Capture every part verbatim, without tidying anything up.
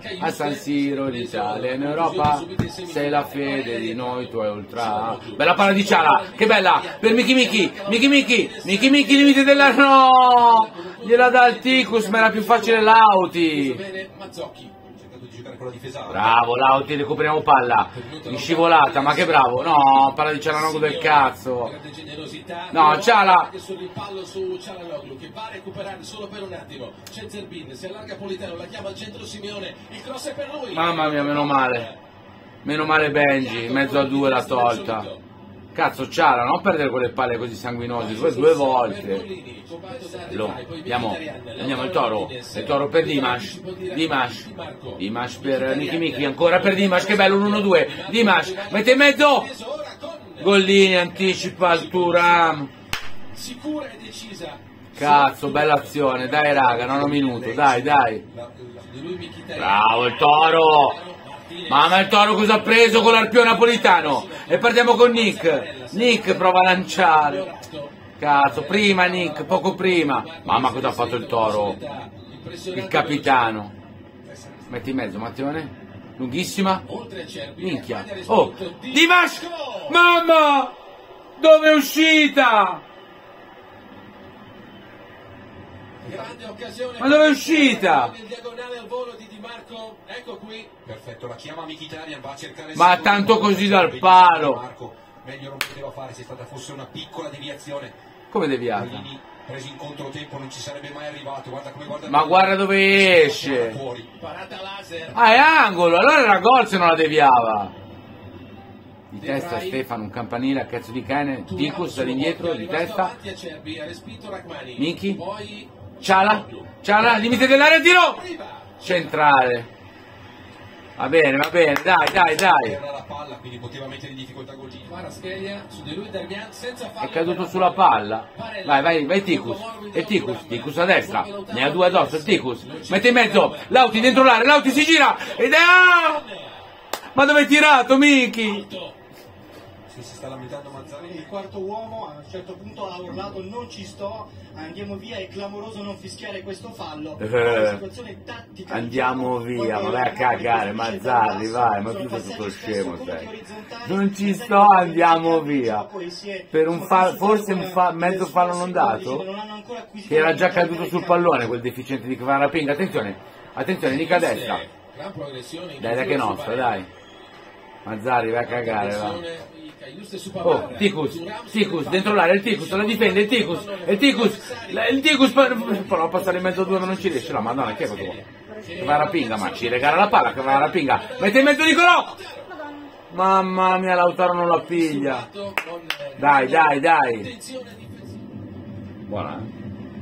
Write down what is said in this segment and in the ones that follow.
a San Siro l'Italia in Europa, sei la fede di noi tuoi ultra. Bella palla di Ciala, che bella, per Miki Miki, Miki Miki, Miki Miki, limite della... no! Gliela dà il Ticus, ma era più facile Lauti. Bravo Lauti, recuperiamo palla, in scivolata, ma che bravo, no, palla di Cialanoglu del cazzo. No, Ciala. Che va a recuperare solo per un attimo. C'è Zerbin, si allarga Politano, la chiama al centro Simeone, il cross è per lui. Mamma mia, meno male. Meno male Benji, in mezzo a due l'ha tolta. Cazzo Ciala, non perdere quelle palle così sanguinose, due, due volte. Allora, andiamo, andiamo il Toro, il Toro per Dimash, Dimash, Dimash per Miki Miki, ancora per Dimash, che bello, uno due, Dimash, mette in mezzo, Gollini, anticipa il Thuram. Sicura e decisa. Cazzo, bella azione, dai raga, non ho minuto, dai, dai. Bravo il Toro. Mamma, il Toro cosa ha preso con l'arpio napolitano? E partiamo con Nick. Nick prova a lanciare. Cazzo, prima Nick, poco prima. Mamma, cosa ha fatto il Toro? Il capitano. Metti in mezzo, Mattione. Lunghissima. Minchia. Oh, Dimash! Mamma! Dove è uscita? Grande occasione. Ma dove è uscita? Il diagonale al volo di Di Marco. Ecco qui. Perfetto, la chiama Mkhitaryan, va a cercare. Ma tanto così dal palo. Marco, meglio non poteva fare se stata fosse una piccola deviazione. Come deviata? Gollini, preso in controtempo, non ci sarebbe mai arrivato. Guarda come guarda. Ma guarda dove esce. Fuori. Parata laser. Ah, è angolo, allora era gol se non la deviava. Di testa Stefano, un campanile a cazzo di cane. Ticus all'indietro, di testa. Miki. Ciala, Ciala, limite dell'area, tiro! Centrale. Va bene, va bene, dai, dai, dai. Era la palla, quindi poteva mettere in difficoltà Gollini. È caduto sulla palla. Vai, vai, vai Ticus. E Ticus, Ticus a destra. Ne ha due addosso, il Ticus. Mette in mezzo, Lauti dentro l'area, Lauti si gira. Ed è... Ah! Ma dove hai tirato, Miki? Si, si sta lamentando Mazzarri. Il quarto uomo a un certo punto ha urlato non ci sto, andiamo via, è clamoroso non fischiare questo fallo. Eh, situazione tattica, andiamo diciamo, via, ma vai a cagare, Mazzarri, vai, ma tu sei tutto scemo, sai. Non ci sto, sto, andiamo via. Per un fa, forse un fa, mezzo fallo non dato, che era già caduto sul pallone quel deficiente di Kvarapinga. Attenzione, attenzione, Nica a destra. Dai, dai che è nostra, dai. Mazzarri, vai a cagare, va. Oh, Ticus, Ticus, dentro l'area, il Ticus, la difende, il Ticus, il Ticus, il Ticus, prova a passare in mezzo a due ma non ci riesce, la madonna, che è questo qua? Che va a rapinga, ma ci regala la palla, che va a rapinga, mette in mezzo Nicolò! Mamma mia, Lautaro non la piglia. Dai, dai, dai. Buona.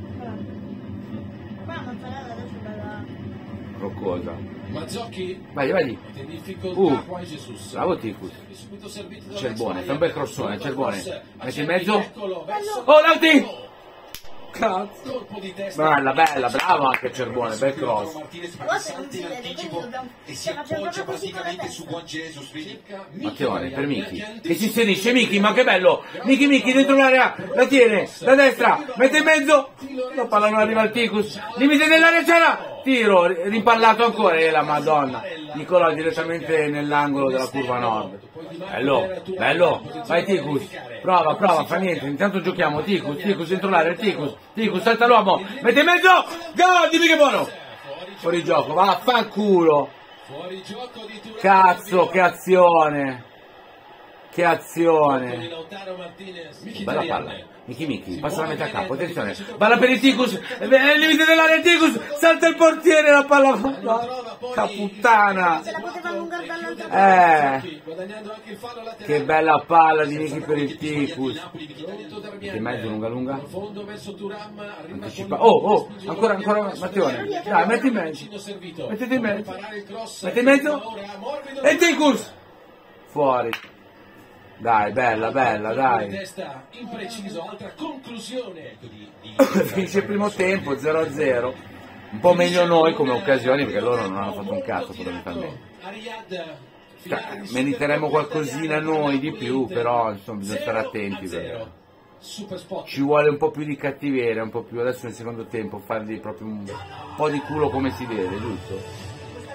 Roccosa. Mazzocchi. Vai, vai lì. In difficoltà Uh, qua Jesus. bravo Ticus. Cerbone, fai un bel crossone, Cerbone. Metti in mezzo. Eccolo, verso- Oh, Lauti! Cazzo. colpo di testa. Bella, bella, bravo anche Cerbone, bel cross. Martinez Guarda, salta non si in vede, anticipo quindi dobbiamo- e si cioè, facciamo appoggia proprio così con la praticamente testa. su buon Jesus. Vedi? Mattione per Miki, che si inserisce Miki, ma che bello! Miki Miki dentro l'area, la tiene, da destra, mette in mezzo, la palla non arriva al Ticus, limite dell'area c'era, tiro, rimpallato ancora, e la madonna, Nicolò direttamente nell'angolo della curva nord. Bello, bello, vai Ticus, prova, prova, fa niente, intanto giochiamo, Ticus, Ticus dentro l'area, Ticus, Ticus, salta l'uomo, mette in mezzo, gol, dimmi che buono! Fuori gioco, vaffanculo! Fuori gioco di Thuram. Cazzo, che azione! Che azione! Lautaro Martinez. Bella palla. Miki Miki, passa la metà campo, attenzione. Palla per il Ticus, è il limite dell'area il Ticus, salta il portiere, la palla. Che puttana! Se la poteva allungare dall'altra parte. Eh, Guadagnando anche il fallo laterale. che bella palla di Miki per il Ticus. In mezzo, lunga lunga. Fondo verso Thuram, arriva Anticipa. con- Oh, oh, ancora, ancora, Mattione. Dai, metti in mezzo. Mettiti in mezzo. Metti in mezzo. E il Ticus! Fuori. Dai, bella, bella, dai. Testa impreciso, altra conclusione. Finisce il primo tempo, zero a zero. Un po' meglio noi come occasioni, perché loro non hanno fatto un cazzo fondamentalmente. Ariad, Cioè, meriteremmo qualcosina noi di più, però insomma bisogna stare attenti perché Super spot. ci vuole un po' più di cattiveria, un po' più adesso nel secondo tempo, fargli proprio un po' di culo come si deve, giusto?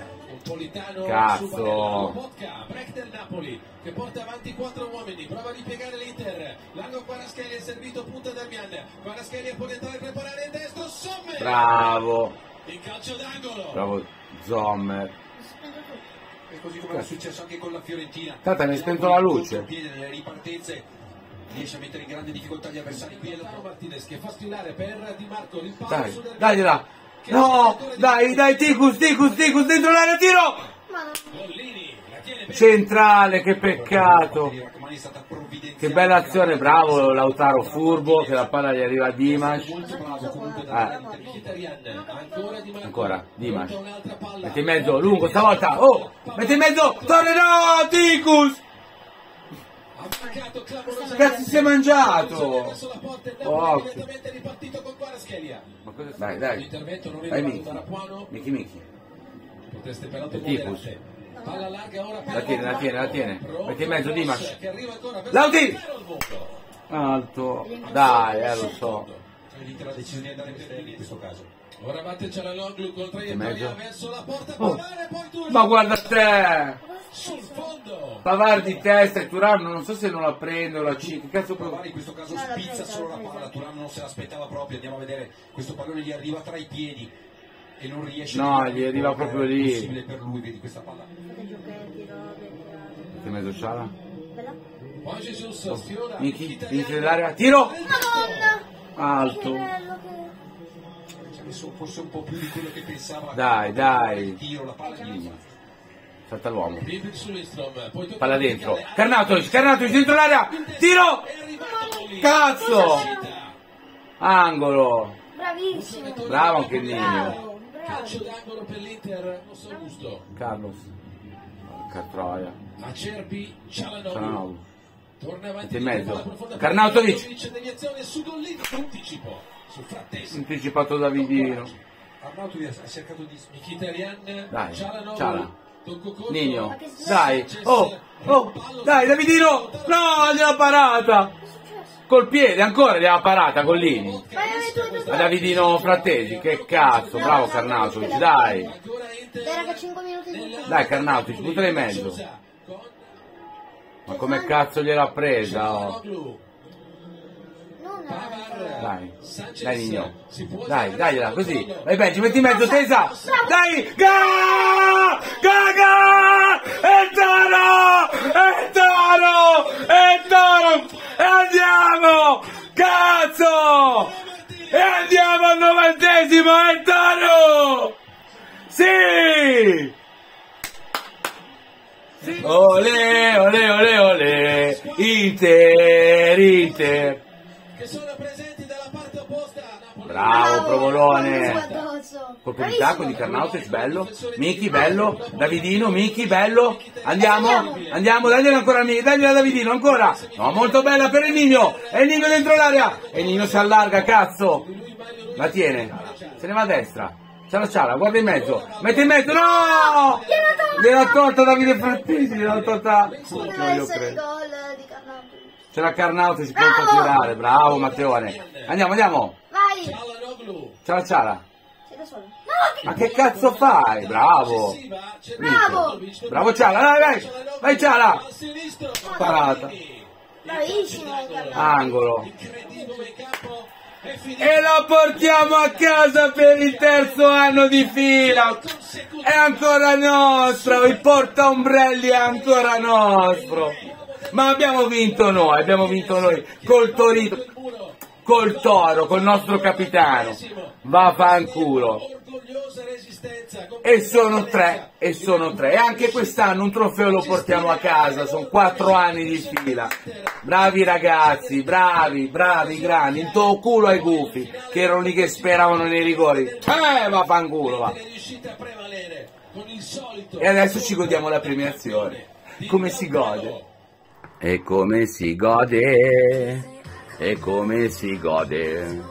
Politano Cazzo. su Barella, Lobotka, break del Napoli che porta avanti quattro uomini, prova a ripiegare l'Inter, largo Kvaratskhelia è servito punta Darmian, Kvaratskhelia può entrare e preparare il destro, Sommer, Bravo. in calcio d'angolo, Bravo Sommer. E così come era successo anche con la Fiorentina. Tata, mi hai spento la luce. Piede nelle ripartenze, riesce a mettere in grande difficoltà gli avversari. Qui è Lautaro Martinez che fa sfilare per Di Marco, rimpallo Dai, su Del dai là. No, dai, dai, Ticus, Ticus, Ticus, dentro l'area, tiro! Gollini, la tiene bene. Centrale, che peccato. Raccomani è stata provvidenziale. Che bella azione, bravo Lautaro furbo, che la palla gli arriva a Dimas. Molto bravo comunque Eh, da Mkhitaryan, ancora Di Marco, ancora, Dimas. pronta un'altra palla. Metti in mezzo, lungo stavolta. Oh, metti in mezzo, torna, no, Ticus! Ha marcato clamorosamente. Cazzo si è mangiato? Verso la porta, il Oh. Napoli direttamente ripartito con Kvaratskhelia. Ma cosa- Dai, dai. L'intervento non Dai, riguarda Miki. Tarapuano. Miki, Miki. Potreste però Il moderate. Ticus. Palla larga ora per La tiene, la tiene, la tiene. Pronto Metti in mezzo, Cross, Dimas. che arriva ancora verso Lauti! l'impero del mondo. Alto. Dai, eh, lo so. l'Inter ha deciso di andare per in questo caso. Ora batte Cialanoglu con mezzo. traiettoria verso la porta. Oh. Pavard, poi Thuram Ma guarda te! sul fondo. Pavard di testa e Thuram non so se non la prende o la C. Che cazzo Pavard può... in questo caso spizza solo la palla, Thuram non se l'aspettava proprio, andiamo a vedere, questo pallone gli arriva tra i piedi e non riesce No, a gli arriva proprio lì. È possibile per lui, vedi questa palla. Fate giochetti, robe, Che mezzo Ciala? bella. Poi Jesus sfiora Miki, Mkhitaryan. Miki nell'area. Tiro! Madonna! Che Alto. bello che... Ci ha messo forse un po' più di quello che pensava. Dai, dai. Il tiro, la palla di linea. Salta l'uomo. Bibic su Lindstrom, poi tocca Palla a dentro. Mkhitaryan. Carnatovic, Carnatovic dentro l'area. Tiro! È arrivato Gollini. Cazzo! Angolo. Bravissimo! Bravo anche il Nino. Bravo, Calcio bravo. d'angolo per l'Inter, non so gusto. Carlos. Porca troia. Acerbi, Cialanoglu. Cialanoglu. Torna avanti Metti in mezzo. palla profonda per Karnautovic. Karnautovic, deviazione su Gollini, anticipo su Frattesi. Anticipato Davidino. Arnautovic ha cercato di Mkhitaryan, Dai, Cialanoglu, Ciala. tocco corto. Nino. Dai. Oh, oh. Dai, Davidino. No, gliela parata. Col piede, ancora gliela parata, Gollini. Vai, vai, tu, tu, tu. A Davidino Frattesi, che cazzo, bravo Karnautovic, dai. Ancora Inter Dai, raga, cinque minuti di nella- Dai, Karnautovic, buttala in mezzo. Con Ma come cazzo gliel'ha presa? Oh. Cialanoglu. Non Pavard. Dai, Sanchez. dai Nino. Si può Dai, giocare dagliela, sul così. fondo. Vai Benji, metti in mezzo, tesa. Dai, ga! Gaga! È toro! È toro! È toro! E andiamo! Cazzo! E andiamo al novantesimo, è toro! Sì! Ole, ole, ole, ole! Inter, Inter! Che sono presenti dalla parte opposta. Napoli. Bravo, Provolone! addosso. Colpo di tacco di Karnautovic, bello. Miki, bello. Davidino, Miki, bello. Andiamo, andiamo, dagliela ancora a Miki, dagliela a Davidino, ancora. No, molto bella per il Nino. E il Nino dentro l'area. E il Nino si allarga, cazzo. La tiene. Se ne va a destra. Ciala ciala, guarda in mezzo. Mette in mezzo, no! Gliel'ha tolta Davide Frattesi, gliel'ha tolta. Poteva No, io essere il credo. gol di Carnautovic. C'era Karnautovic pronto a tirare. Bravo Matteone. Andiamo, andiamo. Vai! Cialanoglu. Ciala ciala. Sei da solo. No, Ma che cazzo fai? Bravo. Successiva, c'è Bravo. Mitrovic. Bravo Ciala, dai, vai. Vai Ciala. Al sinistro. Parata. bravissimo Carnautovic. Angolo. Incredibile in campo. È finito. E lo portiamo a casa per il terzo anno di fila. È ancora nostro, il portaombrelli è ancora nostro. Ma abbiamo vinto noi, abbiamo vinto noi col Torino, col Toro, col nostro capitano. Vaffanculo. Orgogliosa resistenza. E sono tre, e sono tre. E anche quest'anno un trofeo lo portiamo a casa, sono quattro anni di fila. Bravi ragazzi, bravi, bravi, grandi. In tuo culo ai gufi, che erano lì che speravano nei rigori. Eh, vaffanculo, va. È riuscita a prevalere con il solito. E adesso ci godiamo la premiazione. Come si gode? E come si gode? E come si gode?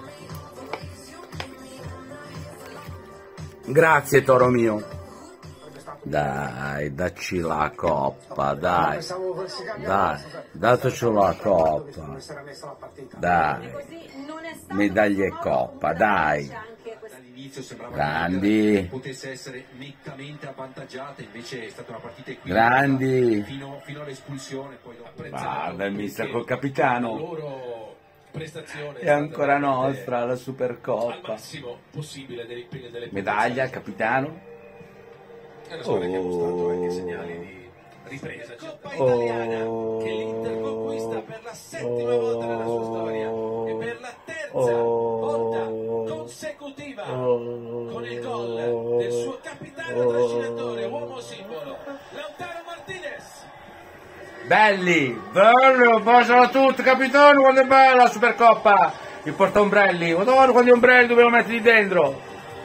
Grazie Toro mio. Dai, dacci la coppa, dai. Dai, dateci la coppa. Dai. Medaglia e coppa, dai. all'inizio sembrava grandi, che potesse essere nettamente avvantaggiata, invece è stata una partita grandi, fino, fino all'espulsione. Poi guarda il mister col capitano, loro prestazione è ancora nostra la Supercoppa, al massimo possibile dell'impegno delle medaglia, capitano. È una squadra che ha mostrato anche segnali di ripresa. Coppa italiana che l'Inter conquista per la settima volta nella sua storia e per la terza volta consecutiva con il gol del suo capitano trascinatore, uomo simbolo, Lautaro Martinez. Belli, bello, baciano tutti, capitano, quando è bella la Supercoppa, il portaombrelli, madonna quanti ombrelli dobbiamo metterli dentro,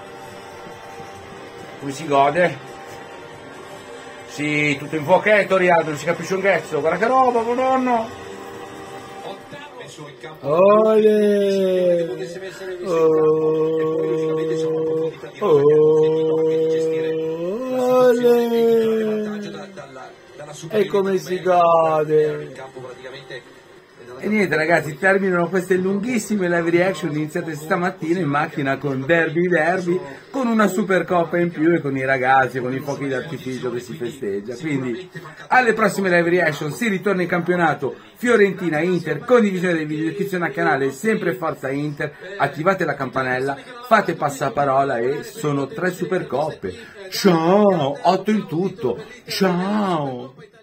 come si gode? Sì, tutto in fuochetto, Riyad, non si capisce un ghezzo, guarda che roba, madonna! Ole! E come si gode! E niente ragazzi, terminano queste lunghissime live reaction iniziate stamattina in macchina con Derby Derby, con una Supercoppa in più e con i ragazzi, con i fuochi d'artificio che si festeggia. Quindi alle prossime live reaction, si ritorna in campionato, Fiorentina Inter, condivisione dei video, iscrizione al canale, sempre forza Inter, attivate la campanella, fate passaparola e sono tre Supercoppe. Ciao, otto in tutto, ciao!